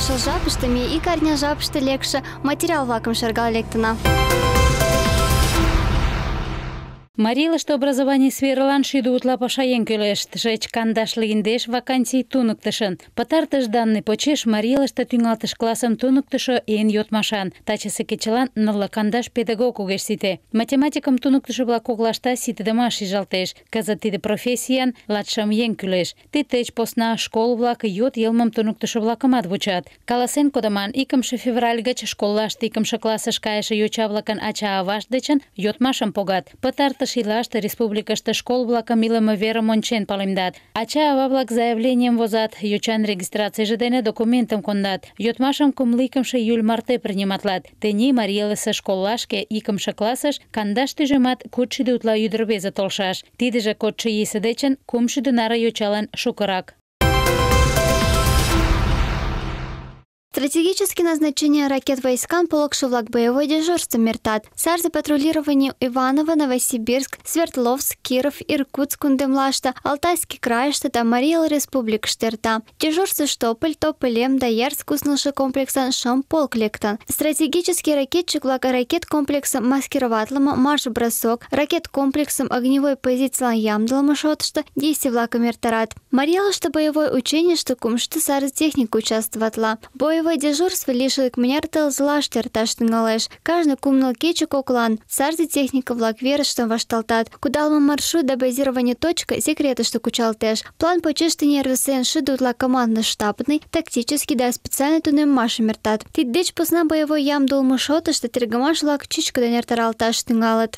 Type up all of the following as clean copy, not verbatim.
шыл жапыштыме и карня жапышты лекші материал-влакым шаргал лектына. Марилышты образование сфералан шиду утла пашаен кӱлеш. Тышеч кандашлы индеш вакансий туныктышын. Пытартыш данный почеш Марилышты тӱҥалтыш классым туныктышо эн йодмашан. Тачысе кечылан нылле кандаш педагог огеш сите. Математикым туныктышо-влак коклашта ситыдымаш шижалтеш. Кызыт тиде профессиян латшым еҥ кӱлеш. Тиддеч посна школ-влак йот йылмым туныктышо-влакымат вучат. Каласен кодыман, 2 февраль гыч школлаште 2 классыш кайыше йоча-влакын ача-авашт дечын йодмашым погат. Пытартыш ийлаште республикыште школ-влакым илыме верым ончен палемдат. Ача-ава-влак заявленийым возат, йочан регистрацийже дене документым кондат. Йодмашым 2 июль марте приниматлат. Тений Марий-Элысе школлашке 2 классыш 15 тӱжемат 600 утла ӱдыр-рвезе толшаш. Тидыже кодшо ийысе дечын 300 наре йочалан шукырак. Стратегические назначения ракет войскам полокшо-влак боевой дежурство мертат. Сарзе патрулирование Иваново, Новосибирск, Свердловск, Киров, Иркутск, Кундемлашта, Алтайский край, штата Марий-Эл республик штерта. Дежурство Штополь, Тополем, Доярск, Уснылшы комплексан Шамполк лектан. Стратегический ракетчик-влак ракет комплексом маскироватлыма марш-бросок, ракет комплексом огневой позициялан ямдылыма шотышты действий-влакым эртарат. Марий-Элыште боевое учение штукумшты сарзе техника участвоватла. Боевое дежурство лишил икмыняр тылзылаш терташ тыҥалеш. Каждый кумныл кече коклан сарзе техника-влак верыштым вашталтат. Кудалме маршрут да базирование точка секретыште кучалтеш. План почеш тений РВСН шиде утла командно-штабный, тактический да специальный тунеммашым эртат. Тиддеч посна боевой ямдылме шотышто тергымаш-влак чӱчкыдын эртаралташ тӱҥалыт.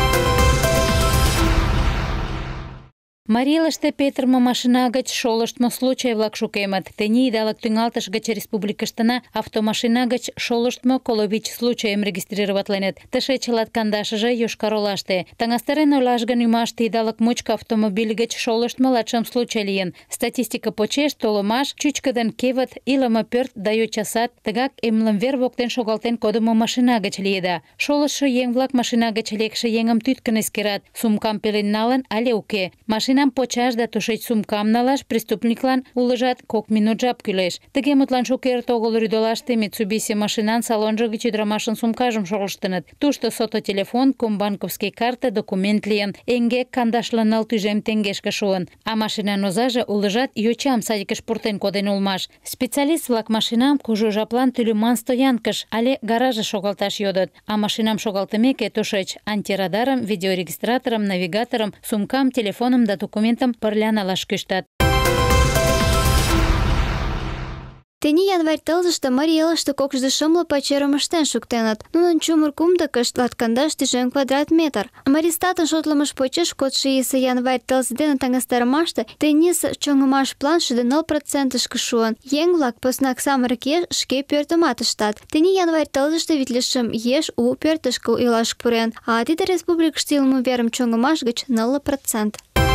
Марий-Элыште петырыме машина гыч шолыштмо случай-влак шукемыт. Тений идалык тӱҥалтыш гыч республикыштына автомашина гыч шолыштмо 5 случайым регистрироватленыт. Тышеч латкандашыже Йошкар-Олаште. Таҥастарен ойлаш гын, ӱмаште идалык мучко автомобиль гыч шолыштмо 6 случай лийын. Статистика почеш толымаш, чӱчкыдын кевыт, илыме пӧрт да йочасат тыгак эмлымвер воктен шогалтен кодымо машина гыч лиеда. Шолыштшо еҥ-влак машина гыч лекше еҥым тӱткын эскерат, сумкам пелен налын але уке. Машинам почаш да тушеч сумкам налаш преступниклан улыжат 2 минут жап кӱлеш. Тыге мутлан шукерте огыл рӱдолаште Mitsubishi машинан салонжо гыч ӱдырамашын сумкажым шолыштыныт. Тушто сототелефон, комбанковский карта, документ лийын. Эҥгек 54 тӱжем теҥгешке шуын. А машинан озаже улыжат йочам садикыш пуртен коден улмаш. Специалист-влак машинам кужу жаплан тӱлыман стоянкыш але гаражыш шогалташ йодыт. А машинам шогалтымеке тушеч антирадарым, видеорегистраторым, навигаторым, сумкам, телефоным да документым пырля налаш кӱштат. Тений январь тылзыште Марий-Элыште 6 пачерым ыштен шуктеныт. Нунын чумыр кумдыкышт 50 тӱжем квадратметр. Марий-Статын шотлымыш почеш кодшо ийысе январь тылзе дене таҥастарымаште тенийысе чоҥымаш план 9%-шке шуын. Еҥ-влак поснак самырык еш шке пӧртымат ыштат. Тений январь тылзыште 55 еш у пӧртышкӧ илаш пурен, а тиде республикыште илыме верым чоҥымаш гыч 9%.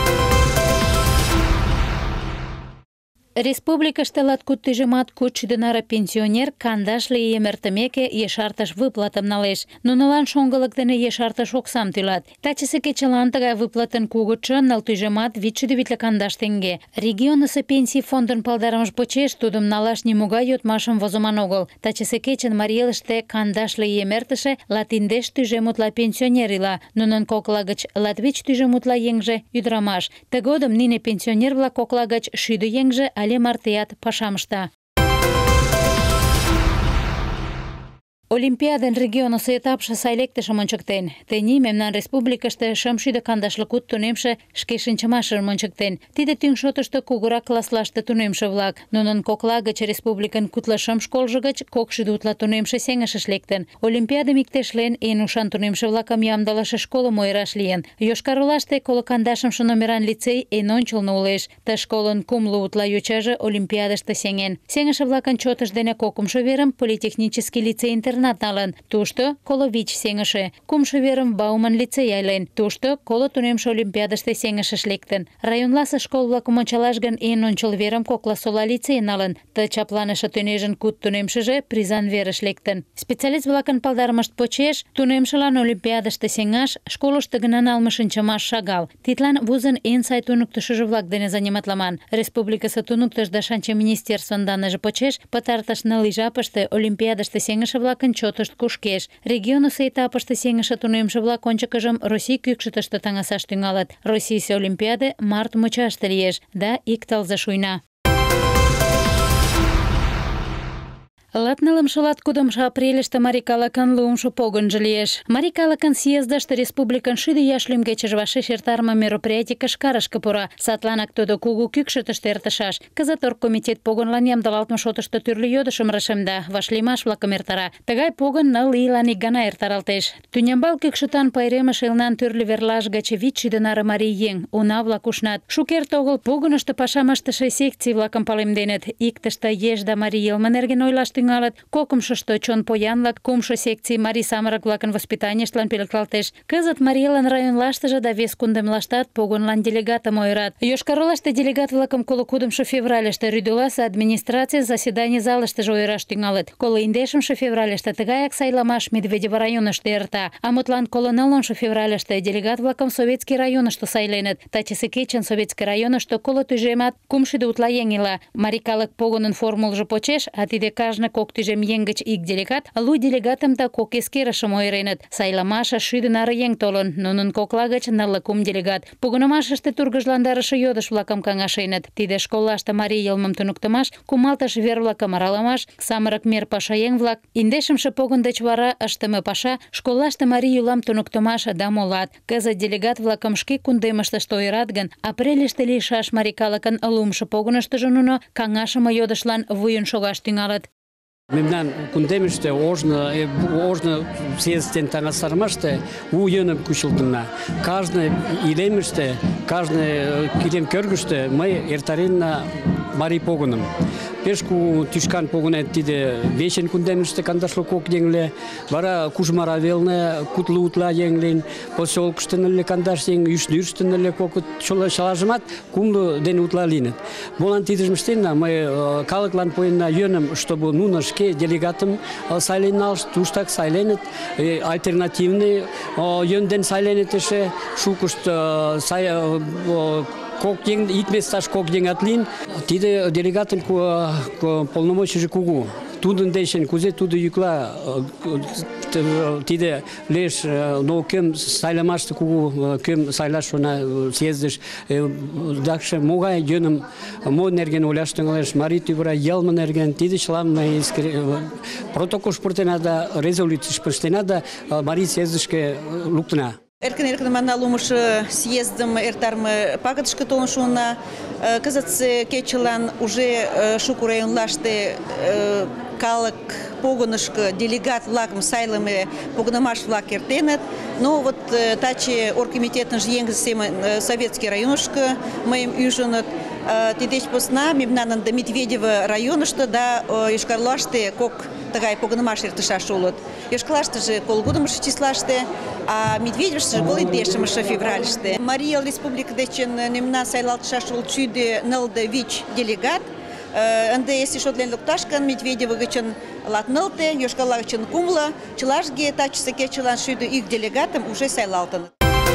Республикыште 2 тӱжемат 600 наре пенсионер 15 ийым эртымеке ешартыш выплатым налеш. Нунылан шоҥгылык дене ешартыш оксам тӱлат. Тачысе кечылан тыгай выплатын кугытшо 9 тӱжемат 550 теҥге. Регионысо пенсий фондын палдарымыж почеш тудым налаш нимогай йодмашым возыман огыл. Тачысе кечын Марий-Элыште 15 ийым эртыше 15 тӱжем утла пенсионер ила. Нунын кокла гыч 25 тӱжем утла еҥже ӱдырамаш. Тыгодым нине пенсионер-влак кокла гыч 100 еҥже але мартеат пашам ышта. Олимпиадын регионысо этапше сай лектышым ончыктен. Тений мемнан республикыште 650 тунемше шке шинчымашым ончыктен. Тиде тӱҥ шотышто кугурак класслаште тунемше-влак. Нунын кокла гыч республикын 45 школжо гыч 200 утла тунемше сеҥышыш лектын. Олимпиадым иктешлен, эн ушан тунемше-влакым ямдылыше школым ойыраш лийын. Йошкар-Олаште 50 номеран лицей эн ончылно улеш. Ты школын 3 утла йочаже Олимпиадыште сеҥен. Сеҥыше-влакын чотышт дене 2 верым политехнический лицей интернат экзаменат налын. Тушто коло вич сеҥыше. Кумшо верым Бауман лицей айлен. Тушто коло тунемше олимпиадыште сеҥышыш лектын. Районласе школ-влакым ончалаш гын эн ончыл верым Кокласола лицей налын. Ты чапланыше тӱнежын куд тунемшыже призан верыш лектын. Специалист-влакын палдарымышт почеш тунемшылан олимпиадыште сеҥаш школышто гына налме шинчымаш шагал. Тидлан вузын эн сай туныктышыжо-влак дене заниматламан. Республикысе туныктыш да шанче министерствын данныже почеш пытартыш 4 жапыште олимпиадыште сеҥыше-влакын чотышт кушкеш. Регионысе этапыште сеҥыше тунемше-влак ончыкыжым Россий кӱкшытыштӧ таҥасаш тӱҥалыт. Российысе олимпиаде март мучаште лиеш да ик тылзе шуйна. Латнылымше латкудымшо апрельыште марий калыкын луымшо погынжо лиеш. Марий калыкын съездыште республикын 6 ияш лӱмгечыж вашеш эртарыме мероприятий кышкарышке пура. Садланак тудо кугу кӱкшытыштӧ эртышаш. Кызыт оргкомитет погынлан ямдылалтме шотышто тӱрлӧ йодышым рашемда, вашлиймаш-влакым эртара. Тыгай погын 4 ийлан ик гана эртаралтеш. Тӱнямбал кӱкшытан пайремыш элнан тӱрлӧ верлаш гыч 500 наре марий еҥ, уна-влак ушнат. Шукерте огыл погынышто пашам ыштыше секций-влакым палемденыт. Иктыште еш да марий йылме нерген ойлаш тӱҥалыт, кокымшышто чон поянлак, кумшо секций марий самырык-влакын воспитанийыштлан пӧлеклалтеш. Кызыт Марийлан районлаштыже да вес кундемлаштат погынлан делегатым ойырат. Йошкар-Олаште делегат-влакым 27 февральыште Рӱдоласе администраций заседаний залыштыже ойыраш тӱҥалыт. 27 февральыште тыгаяк сайламаш Медведево районышто эрта, а мутлан 29 февральыште делегат-влакым Советский районышто сайленыт. Тачысе кечын Советский районышто коло тӱжемат 300 утла еҥ ила. Марий калык погынын формулжо почеш, а тиде кажне 2 тӱжем еҥ гыч ик делегат, 2 делегатым да 2 эскерышым ойыреныт. Сайламашыш 100 наре еҥ толын, нунын кокла гыч 4 делегат. Погынымашыште тургыжландарыше йодыш-влакым каҥашеныт. Тиде школлаште марий йылмым туныктымаш, кумалтыш вер-влакым аралымаш, самырык мер пашаеҥ-влак, 50-ше погын деч вара ыштыме паша, школлаште марий йӱлам туныктымаш да молат. Кызыт делегат-влакым шке кундемыштышт ойырат гын, апрельыште лийшаш марий калыкын луымшо погыныштыжо нуно каҥашыме йодышлан вуйын шогаш тӱҥалыт. Мемнан кундемыште ожно съездтен таҥастарымаште у йӧным кучылтынна. Кажне илемыште, кажне илем кӧргыштӧ мый эртаренна марий погыным. Пеш кугу тӱшкан погынет тиде Вечен кундемыште 52 еҥ ыле, вара Кужмара велне 40 утла еҥ лийын, поселкышто 15 еҥ, Ӱшнӱрыштӧ 4 чылажымат 3 дене утла лийыныт. Молан тидыжым ыштенна? Мый калыклан пуэнна йӧным, чтобы нуно шке делегатым сайлен налышт, туштак сайленыт, альтернативный йӧн дене сайленыт эше, шукышт кок еҥ, ик месташ 2 еҥат лийын. Тиде делегатын полномочийже кугу. Тудын дечын кузе тудо йӱкла тиде лиеш, но кӧм сайлымаште кугу, кӧм сайлаш шона съездыш. Такше могай йӧным, мо нерген ойлаш тӱҥалеш, марий тӱвыра йылме нерген, тиде чылам мый протоколыш пуртена да резолюцийыш пыштена да марий съездышке луктына. Эркын-эркын манна лумыш съездым эртарме пагытышке толын шуына. Кызытсе кечылан уже шуко районлаште калык погынышко делегат-влакым сайлыме погынымаш-влак эртеныт. Но вот таче оргкомитетын еҥ семын Советский районышко мыйым ӱжыныт. Тидеч посна мемнан ынде Медведево районышто да Йошкар-Олаште 2 тыгай погынымаш эртышаш улыт. Йошкар-Олаштыже 30 числаште, а Медведевыштыже 5 февральыште. Марий Эл республика дечын мемнан сайлалтышаш улыт 4 делегат. Ынде если шотлен лукташ гын, Медведево гычын 4, Йошкар-Ола гычын 3, чылашге тачысе кечылан 101 делегатым уже сайлалтыныт.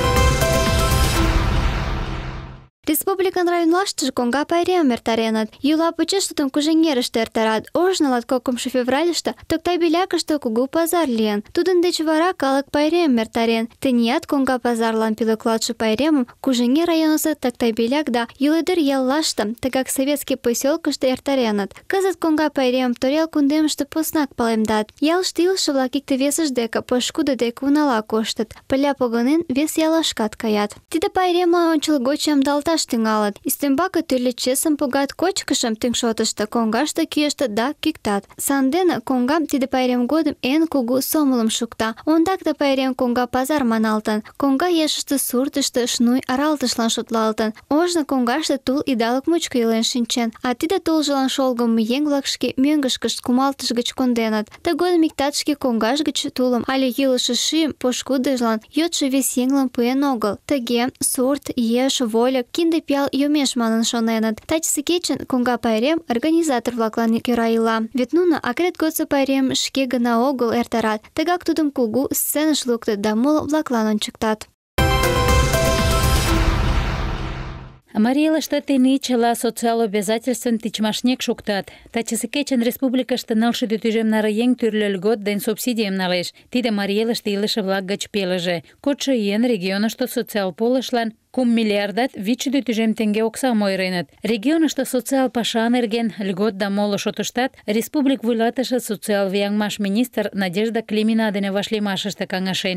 Республикан районлаштыже коҥга пайремым эртареныт. Йӱла почеш тудым Кужеҥерыште эртарат. Ожно 22 февральыште Токтай Белякыште кугу пазар лийын. Тудын деч вара калык пайремым эртарен. Теният коҥга пазарлан пӧлеклалтше пайремым Кужеҥер районысо Токтай Беляк да Юледыр яллаште, тыгак Советский поселкыште эртареныт. Кызыт коҥга пайремым Торъял кундемыште поснак палемдат. Ялыште илыше-влак икте-весышт деке, пошкудо деке унала коштыт. Пырля погынен, вес яллашкат каят. Тиде пайремлан ончылгоч ямдылалташ шолташ тӱҥалыт. Ӱстембаке тӱрлӧ чесым погат, кочкышым тӱҥ шотышто коҥгаште кӱэштыт да кӱктат. Сандене коҥгам тиде пайрем годым эн кугу сомылым шукта. Ондак ты пайрем коҥга пазар маналтын. Коҥга ешыште суртышто шнуй аралтышлан шотлалтын. Ожно коҥгаште тул идалык мучко илен шинчен, а тиде тулжылан шолгымо еҥ-влак шке мӧҥгышкышт кумалтыш гыч конденыт. Тыгодым иктат шке коҥгаж гыч тулым але йӱлышӧ шӱйым пошкудыжлан йодшо вес еҥлан пуэн огыл. Тыге сурт, еш, вольык, кинде пиал йомеш манын шоненыт. Тачысе кечын коҥга пайрем организатор-влаклан кӧра ила. Вет нуно акрет годсо пайрем шке гына огыл эртарат, тыгак тудым кугу сценыш луктыт да моло-влаклан ончыктат. Марий Элыште тений чыла социал обязательствым тичмашнек шуктат. Тачысе кечын республикыште 900 тӱжем наре еҥ тӱрлӧ льгот ден субсидийым налеш. Тиде Марий Элыште илыше-влак гыч пелыже. Кодшо ийын регионышто социал полышлан 3 миллиардат 500 тӱжем теҥге оксам ойыреныт. Регионышто социал паша нерген льгот да моло шотыштат республик вуйлатыше социал вияҥмаш министр Надежда Климина дене вашлиймашыште каҥашен.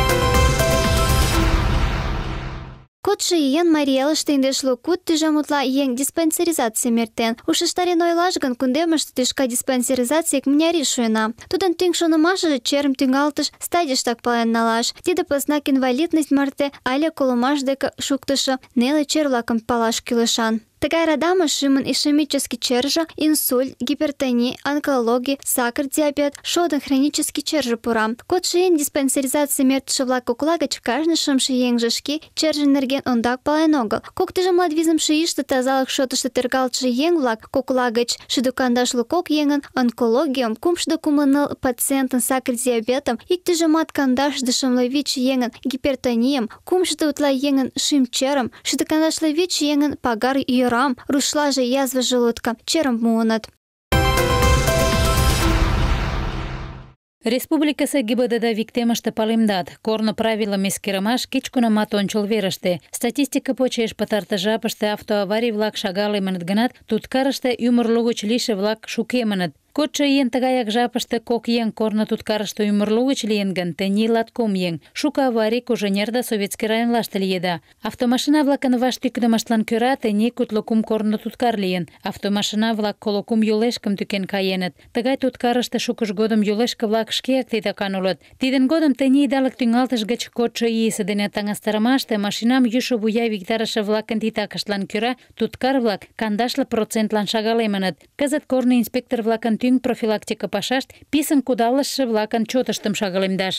Кодшо ийын Марий Элыште 105 тӱжем утла еҥ диспансеризацийым эртен. Ушештарен ойлаш гын, кундемыште тӱшка диспансеризаций икмыняр ий шуйна. Тудын тӱҥ шонымашыже черым тӱҥалтыш стадийыштак пален налаш. Тиде поснак инвалидность марте але колымаш деке шуктышо неле чер-влакым палаш кӱлешан. Тыгай радамыш шӱмын ишемический черже, инсульт, гипертоний, онкологий, сахар, диабет, шодын хронический черже пура. Кодшо ийын диспансеризацийым эртыше-влак кокла гыч кажне шымше еҥже шке черже нерген ондак пален огыл. Кок тӱжемлат визымше ийыште тазалык шотышто тергалтше еҥ-влак кокла гыч 152 еҥын онкологийым, 309 пациентын сахар диабетым, 115 еҥын гипертонийым, 300 еҥын шӱм черым, 115 еҥын пагар йӧрам, рушлаже язва желудка, черым муыныт. Республикысе ГИБДД виктемыште палемдат, корно правилым эскерымаш кеч-кунамат ончыл верыште. Статистика почеш пытарте жапыште автоаварий-влак шагалемыныт гынат, туткарыште ӱмыр лугыч лийше-влак шукемыныт. Кодшо ийын тыгаяк жапыште 2 еҥ корно туткарыште ӱмыр лугыч лийын гын, тений 20 еҥ. Шуко аварий Коженер да Советский районлаште лиеда. Автомашина-влакын ваш тӱкнымыштлан кӧра тений 23 корно туткар лийын. Автомашина-влак 23 йолешкым тӱкен каеныт. Тыгай туткарыште шукыж годым йолешке-влак шкеак титакан улыт. Тидын годым тений идалык тӱҥалтыш гыч кодшо ийысе дене таҥастарымаште машинам йӱшӧ вуя виктарыше-влакын титакыштлан кӧра туткар-влак 50%-лан шагалемыныт. Кызыт корно инспектор-влакын тӱҥ профилактика пашашт писын кудалыштше-влакын чотыштым шагалемдаш.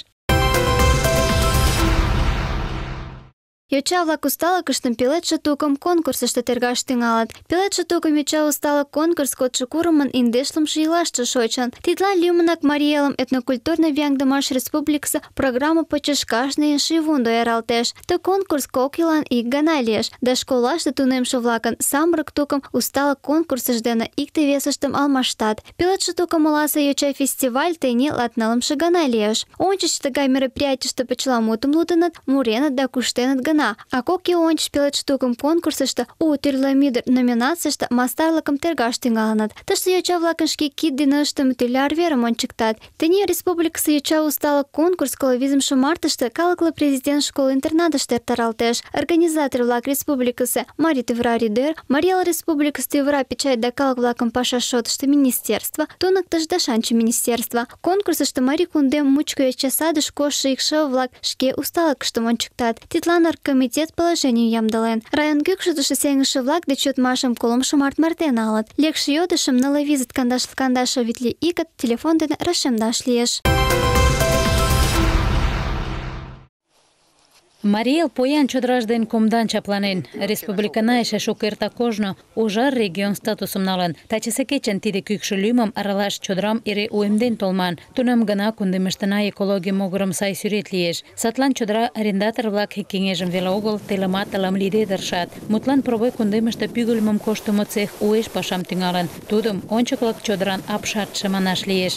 Йоча-влак усталыкыштым пеледше тукым конкурсышто тергаш тӱҥалыт. Пеледше тукым йоча усталык конкурс кодшо курымын 50-лымше ийлаште шочын. Тидлан лӱмынак Марий Элым этнокультурный вияҥдымаш республикысе программа почеш кажне ийын шийвундо эралтеш. Ты конкурс 2 ийлан ик гана лиеш, да школлаште тунемше-влакын самырык тукым усталык конкурсышт дене икте-весыштым алмаштат. Пеледше тукым оласе йоча фестиваль тений 19-лымше гана лиеш. Ончыч тыгай мероприятийыште почеламутым лудыныт, муреныт да куштеныт гына. А 2 ий ончыч пеледше тукым конкурсышто у тӱрлӧ ӱдыр номинацийыште мастарлыкым тергаш тӱҥалыныт. Тыште йоча-влакын шке кид дене ыштыме тӱрлӧ арверым ончыктат. Тений республикысе йоча усталык конкурс 25 мартыште калыкле президент школ-интернатыште эртаралтеш. Организатор-влак республикысе Марий тӱвыра рӱдер, Марий Эл республикысе тӱвыра печать да калык-влакым пашаш шотышто министерство, туныктыш да шанчо министерство. Конкурсышто Марий кундем мучко йоча садыш коштшо икшыве-влак шке усталыкыштым ончыктат. Тидлан комитет положенийым ямдылен. Район кӱкшытышӧ сеҥыше-влак деч йодмашым 3 март марте налыт. Лекше йодышым 9-12-12 телефон дене рашемдаш лиеш. Марий Эл поян чодыраж ден кумдан чапланен. Республикына эше шукертак ожно ужар регион статусым налын. Тачысе кечын тиде кӱкшӧ лӱмым аралаш чодырам эре уэмден толман. Тунам гына кундемыштына экологий могырым сай сӱрет лиеш. Садлан чодыра арендатор-влак кеҥежым веле огыл, телымат ылым лийде тыршат. Мутлан пробой кундемыште пӱгыльмым коштымо цех уэш пашам тӱҥалын. Тудым ончыклык чодыран апшатше манаш лиеш.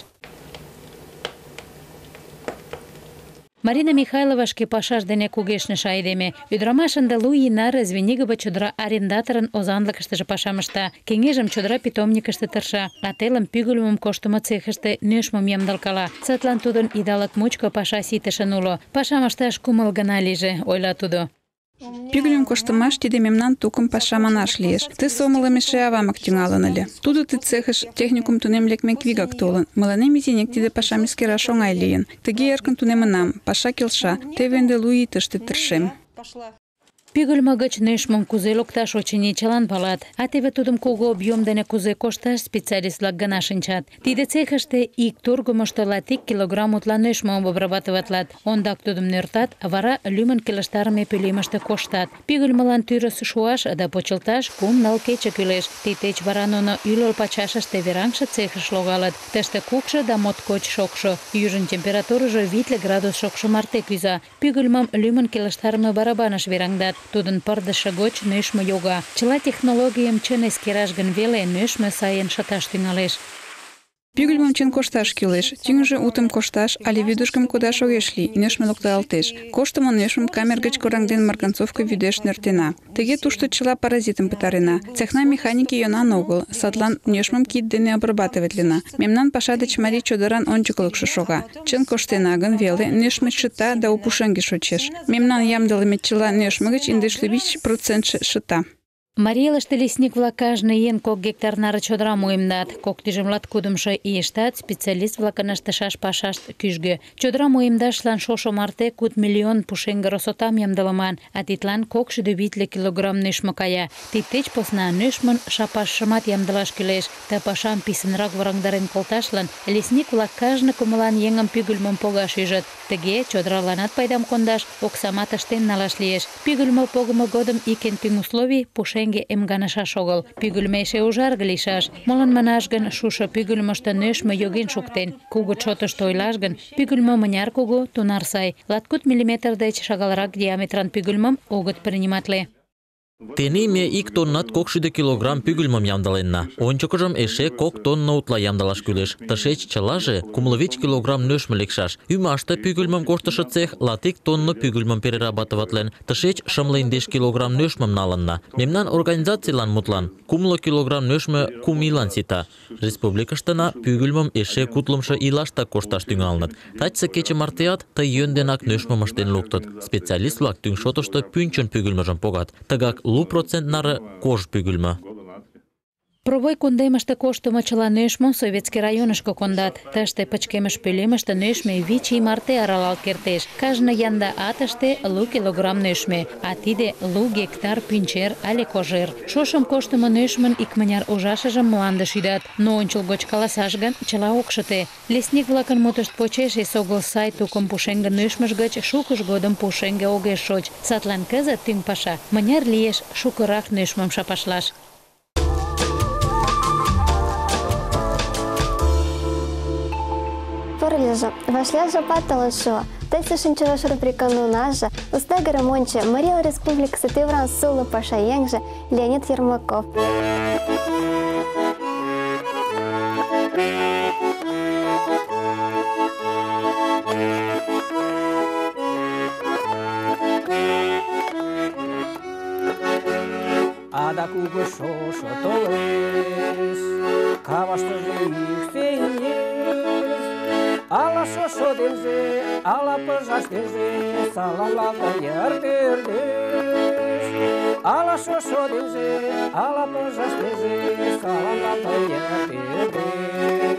Марина Михайлова шке пашаж дене кугешныше айдеме. Ӱдырамаш ынде 2 ий наре Звенигова чодыра арендаторын озанлыкыштыже пашам ышта. Кеҥежым чодыра питомникыште тырша, а телым пӱгыльмым коштымо цехыште нӧшмым ямдылкала. Садлан тудын идалык мучко паша ситышын уло. Пашам ышташ кумыл гына лийже, ойла тудо. Пигулем коштымаш тиде мемнан тукым паша манаш лиеш. Ты сомылым эше авамак тӱҥалын ыле. Тудо ты цехыш техникум тунем лекмек вигак толын. Мыланем изинек тиде пашам эскераш оҥай лийын. Тыге эркын тунемынам, паша келша. Теве ынде 2 ий тыште тыршем. Пӱгылмӧ гыч нӧшмым кузе лукташ, очыни, чылан палат. А теве тудым кугу объем дене кузе кошташ специалист-влак гына шинчат. Тиде цехыште ик тургымышто латик килограмм утла нӧшмым обрабатыватлат. Ондак тудым нӧртат, вара лӱмын келыштарыме пӧлемыште коштат. Пӱгылмылан тӱрыс шуаш да почылташ 3-4 кече кӱлеш. Тиддеч вара нуно ӱлыл пачашыште вераҥше цехыш логалыт. Тыште кукшо да моткоч шокшо. Южын температурыжо 50 градус шокшо марте кӱза. Пӱгылмым лӱмын келыштарыме барабаныш вераҥдат. Тудын пырдыжше гоч нӧшмӧ йога. Чыла технологийым чын эскераш гын веле нӧшмӧ сайын шыташ тӱҥалеш. Пӱгыльмым чын кошташ кӱлеш. Тӱҥжӧ утым кошташ але вӱдыжгым кодаш огеш лий, нӧшмӧ локтылалтеш. Коштымо нӧшмым камер гыч кораҥден марганцовка вӱдеш нӧртена. Тыге тушто чыла паразитым пытарена. Цехна механике йӧнан огыл, садлан нӧшмым кид дене обрабатыватлена. Мемнан паша деч марий чодыран ончыклыкшо шога. Чын коштена гын веле, нӧшмӧ шыта да у пушеҥге шочеш. Мемнан ямдылыме чыла нӧшмӧ гыч 95% шыта. Марий элыште лесник-влак кажне ийын 2 гектар наре чодырам уэмдат. 2021 ийыштат специалист-влакын ыштышаш пашашт кӱжгӧ. Чодырам уэмдашлан шошо марте 4 миллион пушеҥге росотам ямдылыман, а тидлан 250 килограмм нӧшмӧ кая. Тиддеч посна нӧшмын шапашшымат ямдылаш кӱлеш. Ты пашам писынрак вораҥдарен колташлан лесник-влак кажне кумылан еҥым пӱгыльмым погаш ӱжыт. Тыге чодыраланат пайдам кондаш, оксамат ыштен налаш лиеш. Пӱгыльмӧ погымо годым ик эн тӱҥ условий — пушеҥге эмганышаш огыл. Пӱгыльмӧ эше ужарге лийшаш. Молан манаш гын, шушо пӱгыльмыштӧ нӧшмӧ йоген шуктен. Кугыт шотышто ойлаш гын, пӱгыльмӧ мыняр кугу, тунар сай. 29 миллиметр деч шагалрак диаметран пӱгыльмым огыт приниматле. Тений ме 1 тоннат 200 килограмм пӱгыльмым ямдыленна. Ончыкыжым эше 2 тонна утла ямдылаш кӱлеш. Тышеч чылаже 35 килограмм нӧшмӧ лекшаш. Ӱмаште пӱгыльмым коштышо цех 21 тонна пӱгыльмым перерабатыватлен. Тышеч 50 килограмм нӧшмым налынна. Мемнан организацийлан мутлан 30 килограмм нӧшмӧ 3 ийлан сита. Республикыштына пӱгыльмым эше 40 ийлаштак кошташ тӱҥалыныт. Тачысе кече мартеат ты йӧн денак нӧшмым ыштен луктыт. Специалист-влак тӱҥ шотышто пӱнчын пӱгыльмыжым погат. Тыгак 2% наре кож пӱгыльмӧ. Пробой кундемыште коштымо чыла нӧшмым Советский районышко кондат. Тыште пычкемыш пӧлемыште нӧшмӧ 5 ий марте аралалт кертеш. Кажне янда атыште 2 килограмм нӧшмӧ, а тиде 2 гектар пӱнчер але кожер. Шошым коштымо нӧшмын икмыняр ужашыжым мландыш ӱдат, но ончылгоч каласаш гын, чыла ок шыте. Лесник-влакын мутышт почеш эсогыл сай тукым пушеҥге нӧшмыж гыч шукыж годым пушеҥге огеш шоч. Садлан кызыт тӱҥ паша — мыняр лиеш шукырак нӧшмым шапашлаш. Порлежа, вашля жапатала шо. Тайсы шинчеваш рубрикану нажа. Устага ремонче Мария Республика Сатывран Сула Паша Янжа Леонид Ермаков. Ада кугу шошо толеш, каваштыже йӱксееш. Ала шошо денже, ала пыжаш денже, саламлалта йыр тӧрдеш. Ала шошо денже, ала пыжаш денже, саламлалта йыр тӧрдеш.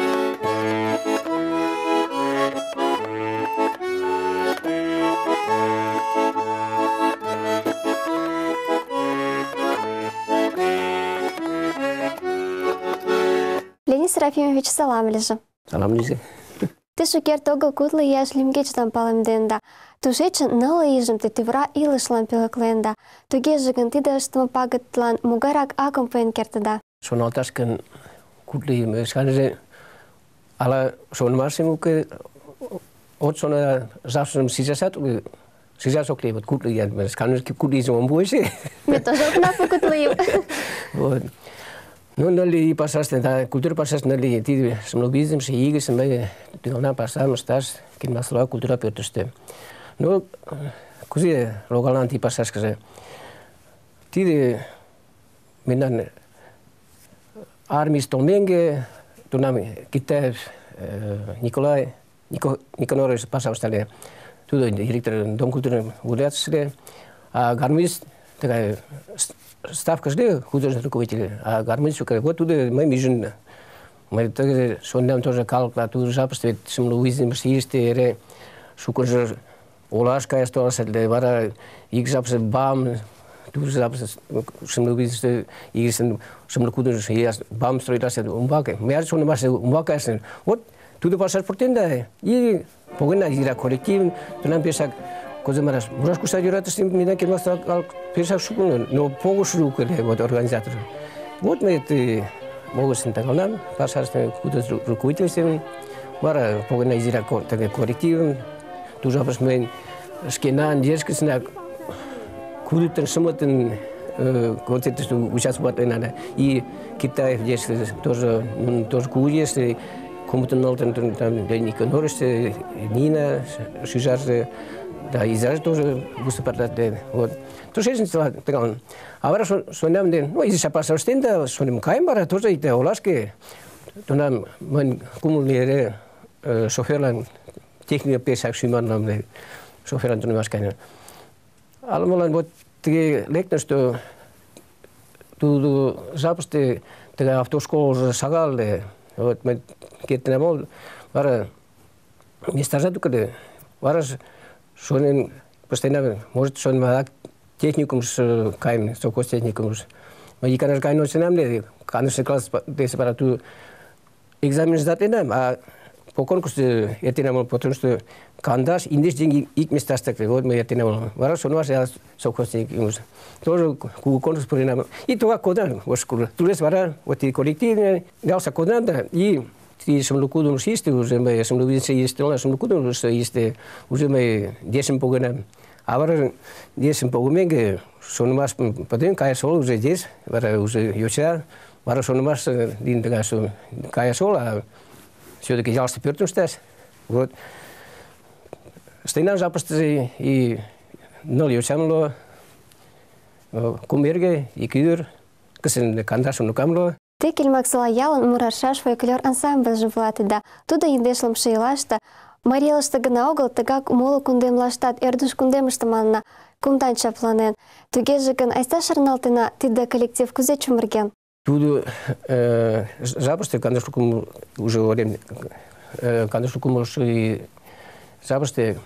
Леонид Серафимович, салам лежа. Салам лежа. Ты шукерте огыл кудло ияш лӱмгечетым палемденда. Тушечын 9 ийжым тый тӱвыра илышлан пӧлекленда. Тугеже гын, тиде ыштыме пагытлан могайрак акым пуэн кертыда? Шоналташ гын, кудло ийым шканже ала шонымашем уке, от шона жапшым шижаш ок лий, вот кудло ийым. Шканже кудло ийжым ом пу эше. Ме тоже окна по кудло ийым. Вот. Ну, нали пашаште, да, култура пашаш, нали, тиде шымлобизм, ше игысым, тӱҥална пашам ышташ, кинематограф культура пӧртыштӧ. Но, кузе логалын тиде пашашкыже? Тиде мемнан армийыш толмеҥге, тунам Китаев Николай Никонорович пашам ыштале. Тудо директор Дом культуры гулятыш ыле. А А гармонист такая ставка жди художественный руководитель, а гармонист вот туда мы мижин. Мы тогда шоннам тоже калкла тут жапстве шумлу визим сиисте шукожер олашка осталась для вара их жапсе бам тут жапсе шумлу визим игрisen шумлу кудожер я бам строится умбаке. Мы аж шоннам умбаке вот туда пошел портенда и погоня игра коллектив тунам пешак козамараш мурашку садирата с ним меня кемаса пешак шукун но погошу вот организатор. Вот мы это могут синтагалнам, пасарственный художественный руководитель, мара погоня изира такой коллектив, тоже посмотрим скинан дескать кудытын шумытын концерты участвовать надо и Китай здесь тоже кудес кому-то нолтен там Леник Норис, Нина Шижарзе, да Израиль тоже выступает вот. То есть это а вара что нам ден, ну из-за пассажиров что нам каймара тоже это олашки, то нам мы кумулире шоферлан техника пешак шиман нам шоферлан то не маскайна. Алмалан вот ты лекна что тут запусти такая автошкола уже сагали, вот мы кетна мол вара места жаду когда вара что он постоянно может что он техникум с кайм, сокос техникум. Мы и конечно кайно с нами, конечно класс десепарату экзамен сдать нам, а по конкурсу это нам потому что кандаш индиш деньги их места стакли, вот мы это нам. Вара что у нас я сокос техникум. Тоже конкурс при нам. И то кодан в школе. Тулес вара вот и коллективный, дался кодан да и и шумлукудун шисты уже мы шумлукудун есть, шумлукудун уже мы десим погонам. А вара десим погуменге, шонумас потом кая сол уже здесь, вара уже йоча, вара шонумас дин такая что кая сол, а все-таки ялся пертун стас. Вот. Стейнам запасты и нол йочамло, кумерге и кюр, касен кандаш унукамло. Ты кельмаксала ялан мурашаш фольклор ансамбль живлатыда. Туда индешлым шейлашта. Марелашта гына огыл тыгак моло кундемлаштат эрдуш кундемыштыманна кумдан чапланен. Тугеже гын айста шарналтына тыда коллектив кузе чумырген. Туду жабышты кандашукум уже орем кандашукум и жабышты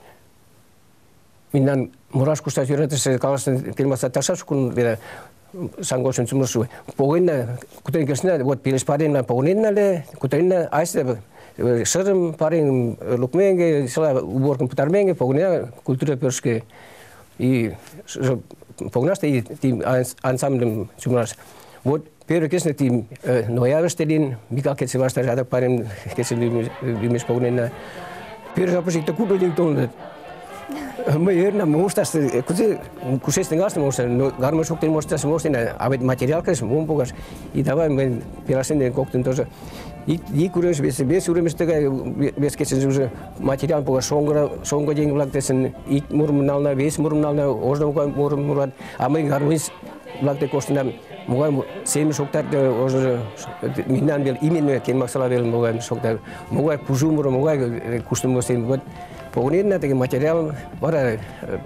миннан мурашку штат юратыш калашын пилмаса ташашкун бера сангошын чумыршу. Погойна кутен кесна вот пилеш парена погоненнале кутенна айста шырым парень лукменге села уборкам путарменге погоня культура першке и погнашта и тим ансамблем чумраш. Вот первый кесна тим ноябрьстелин микал кецевашта рядок парень кецели бимеш погонена. Первый запуск такую динтон. Мы ерна мостас кушестен гас мостас гармош октен мостас мостина а ведь материал кэс мумпугаш и давай мы пирасен коктен тоже и куреш без уреместега без кэсен уже материал пуга шонга день влактесен и мурмнална весь мурмнална ожна мурмурат а мы гармош влакте костенам мугай семи шоктар ожна минан бел именно кен максала бел мугай шоктар мугай пужумур мугай кустумостен вот погонена такой материал, вара,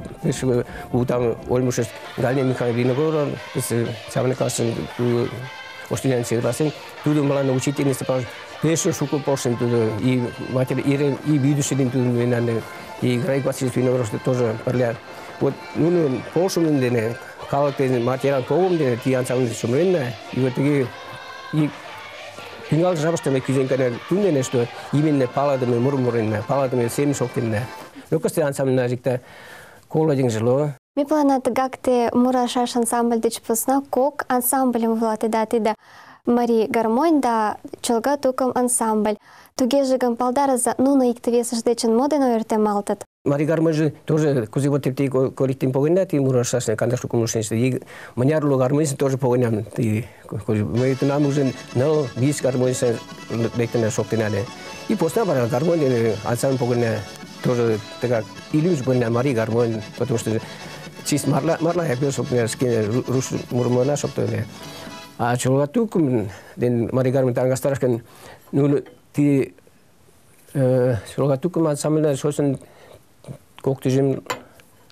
там ольмуш Галина Михайловна говорила, самое классное, остальные согласен, туда была научительница, пешу шуку поршен туда и материал и видушилин туда винаны и играй классический виноград тоже парля. Вот ну поршен дене, как материал погон дене, тиан самый сумренна и вот такие и Пингал жабастами кюзенкана туннене что именно паладами мурмуренна, паладами семи шоктенна. Ну кости ансамбль назикта колодин жило. Ми планат гакте мурашаш ансамбль дич посна кок ансамблем влаты датыда Мари гармонь да чолга тукам ансамбль. Тугеже гампалдара за нуна иктвесаш дечен модено ерте малтат. Мари гармонь же тоже кузи вот типти коллектив погонять мурашаш кандашку коммунистический. И маньярло гармонь тоже погоням. Мы это нам уже но весь гармонь се лектена шоктенade. И после бара гармонь ансамбль погонять тоже такая иллюзия погонять Мари гармонь, потому что чист марла я пил шоктенade скине рус мурмона шоктенade. А чолгатукум ден Мари гармонь тангастарашкен ну ти чолгатукум ансамбль шосен коктижим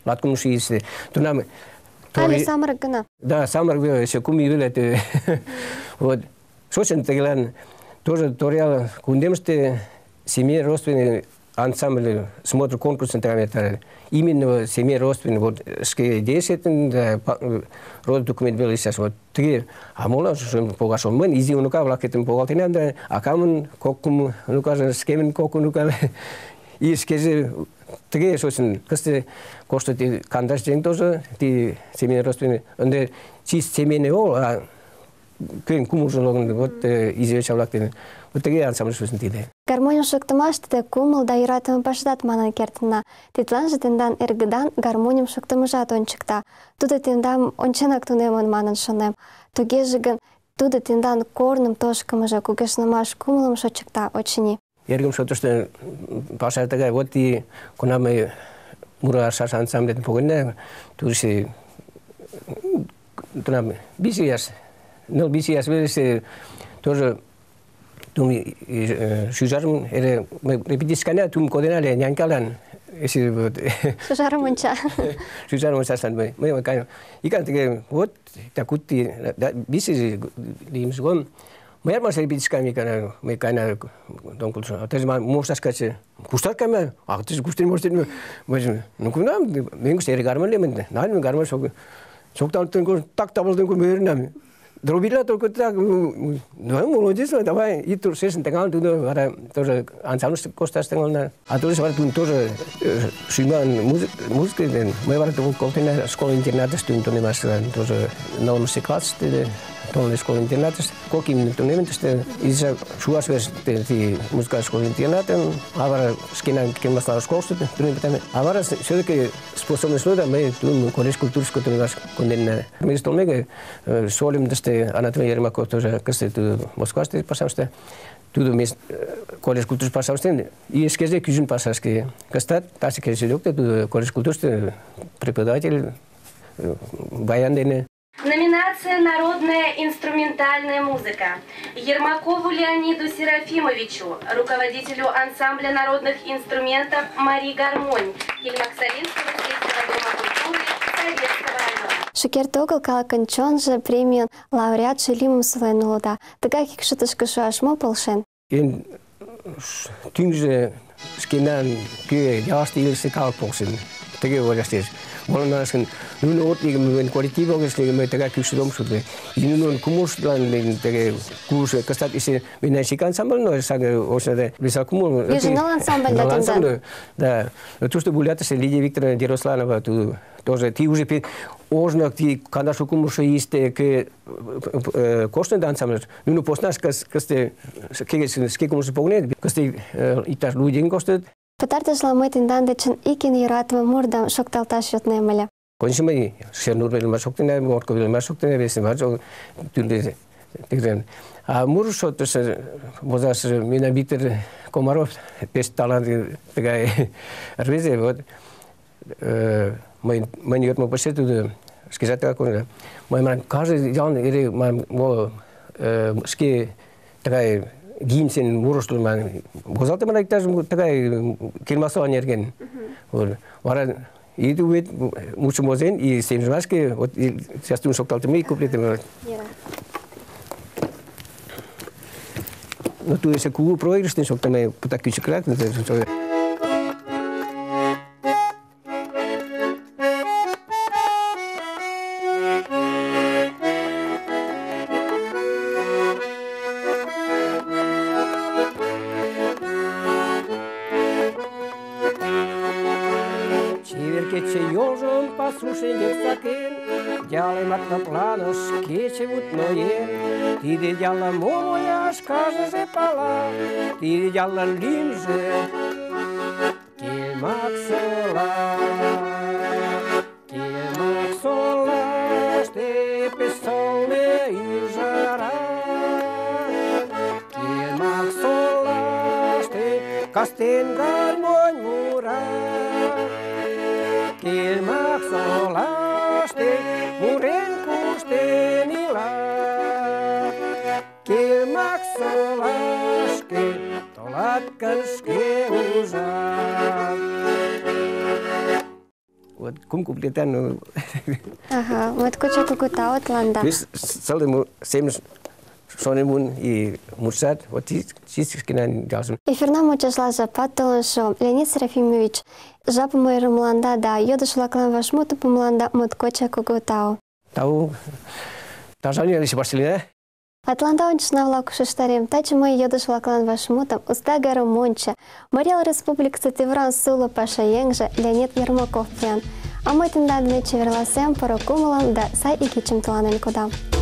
латкун шиисте. Тунам Али самарак гына. да, самарак еще куми вилет. Вот. Шошен тегелан тоже торял кундемсте семье родственный ансамбль смотр конкурс именно семье родственный вот ски 10 род документ был сейчас вот 3 а мола что погашон мы изи унука влакетим погалтина а камун кокум унука скемен коку унука и скеже 3 шошен косте коштует кандаш день тоже ти семье родственный 근데 чист семейный ол а кем кумужлогын вот изи чавлактен вот такие ансамбль шошен тиде. Гармония шуктымашты кумыл да юратымы пашдат манан кертына. Титлан же тендан эргыдан гармониум шуктымыжат ончыкта. Тудо тендам онченак тунемын манын шонем. Тугеже гын, тудо тендан корным тошкымыжо кугешнымаш кумылым шочыкта, очыни. Эргым шотышты паша тагай вот и кунамы мура шаш ансамблет погонне турси тунам бисияс. Ну бисияс велесе тоже Тumi шужарым эре репетисканя тум коденале нянкалан если вот Шужарым онча. шужарым сасан мы кай икан теге вот такути биси лимсгон мы армас репетисканя кана мы кана donc атез мостас каче кустаркаме атез кустер может мы ну кунам менгу сере гармале мен наан гармал сокталтын так таблдын ку мернам Дробила только так, ну, молодец, давай, и тут все сентегал, тут тоже ансамбль костас тengал, а тоже тоже шуман музыка, мы варят только колтина школа интерната студент немас тоже новый класс, тоже школа интерната, как именно то немец, из-за шуас верс музыка школа интерната, а вара скина кемасла школа студент, а вара все-таки способность люди, мы тут колледж культурского тренаж конденна, мы столмега солим Анатолий Ермаков тоже, кстати, Москва стоит, пожалуйста. Тут мест колледж культуры, пожалуйста. И скажи, кюжин, пожалуйста. Кстати, так как я тут колледж культуры, преподаватель, баяндene. Номинация «Народная инструментальная музыка». Ермакову Леониду Серафимовичу, руководителю ансамбля народных инструментов «Мари Гармонь», Кельмаксаринского сельского дома культуры Советского района. Шукертогыл калаканчон же премион лауреат шелимым сулайнулда. Тыгай кикшутышкы шуашмо полшен. Ин тюнгже скинан кюе ясти илсе калпоксен. Теге волястес. Волнаскен ну от игм коллектива если мы тега кюшдом шуде. Инун кумушлан теге курс кстати если меня сикан ансамбль но сага осаде висакуму. Южный ансамбль да. Да. То что булята се Лидия Викторовна Деросланова тут тоже ты уже ожнак ти канашу кумуша исте к кошен ансамбль. Ну поснаш касте сколько кумуша погнет. Касте иташ люди костет. Пытартышла мы тендан дечен икин юратымы мурдам шокталташ йотнемеле. Конечно, мы Шернур велма шоктене, Морко велма шоктене, весьма тюнде тигрен. А муршо то се возас меня Виктор Комаров, пес талант такая рвезе вот мы не мы пошли туда сказать такое. Мы ман каждый день или мы ски такая гимсен мурштул ман гозалты мана иктаж такая келмасы анерген. Вот вара и дует мушу мозен и семжмаски вот сейчас тун шокталты мы куплетем. Но tu ese cubo proigriste soktame puta küçükrak ne diyorsun? Çevirkeçe yolun послушай дексакен, дялай матна планос, кече вутное, ти де дяла мояш, каждый же пала, ти де дяла лимже, кельмаксола, штэ песолне и жара, кельмаксола, штэ кастен гармонь мура. Kilmak solasti, muren kustenila. Kilmak solaski, tolatkanski uzak. вот кум куплета, ну... Ага, вот куча кукута от ланда. Весь целый семь шонемун и мурсат, вот чистых кинан дялсым. Эфирна мучашла жапат толоншо. Леонид Серафимович, жапа мойрым ланда, да, йодышла клан вашмуту помланда мот куча кукутау. Тау, Танзания лишь Барселона. Атланта ончна влакушыштарем, тачы мой йодышла клан вашмутам, устага ромонча. Мариял Республик Сативран Сула Паша Еңжа, Леонид Ермаков пьян. А мой тендадный чеверласем пару кумулам, да сай и кичем тланен куда.